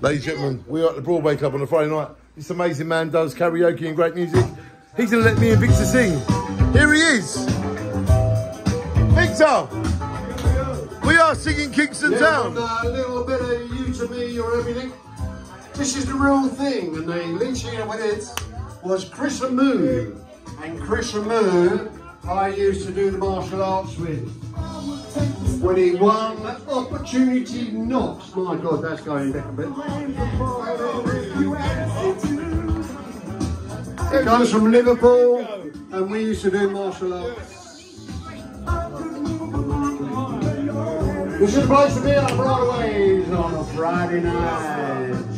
Ladies and gentlemen, we are at the Broadway Club on a Friday night. This amazing man does karaoke and great music. He's going to let me and Victor sing. Here he is. Victor! We are singing Kingston Town. A little bit of you to me or everything. This is the real thing, and the lead singer with it was Chris and Moo. And Chris and Moo, I used to do the martial arts with. When he won Opportunity Knocks. My God, that's going back a bit. It comes from Liverpool, and we used to do martial arts. This is the place to be on Broadway's on a Friday night.